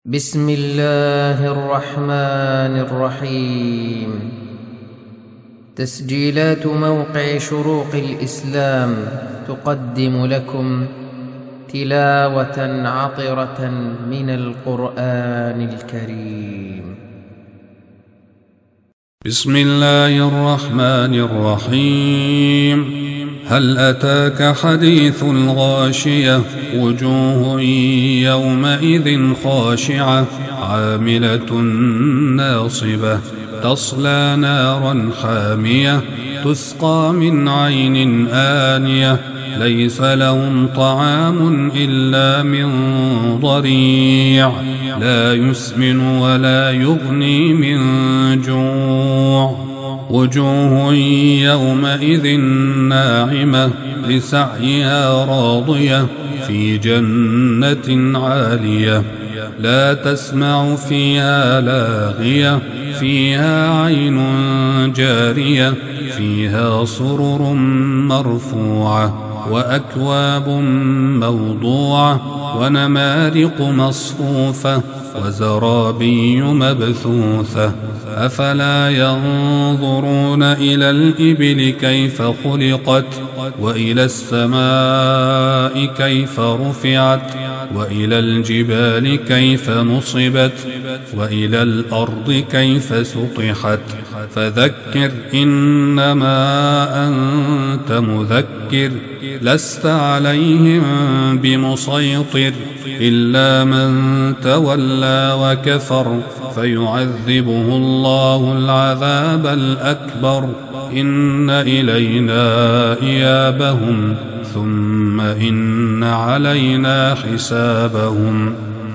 بسم الله الرحمن الرحيم. تسجيلات موقع شروق الإسلام تقدم لكم تلاوة عطرة من القرآن الكريم. بسم الله الرحمن الرحيم. هل أتاك حديث الغاشية؟ وجوه يومئذ خاشعة عاملة ناصبة تصلى نارا حامية تسقى من عين آنية ليس لهم طعام إلا من ضريع لا يسمن ولا يغني من جوع. وجوه يومئذ ناعمة لسعيها راضية في جنة عالية لا تسمع فيها لاغية فيها عين جارية فيها سرر مرفوعة وأكواب موضوعة ونمارق مصفوفة وزرابي مبثوثة. أفلا ينظرون إلى الإبل كيف خلقت وإلى السماء كيف رفعت وإلى الجبال كيف نصبت وإلى الأرض كيف سطحت. فذكر إنما أنت مذكر لست عليهم بمسيطر إلا من تولى وكفر فيعذبه الله العذاب الأكبر. إن إلينا إيابهم ثم إن علينا حسابهم.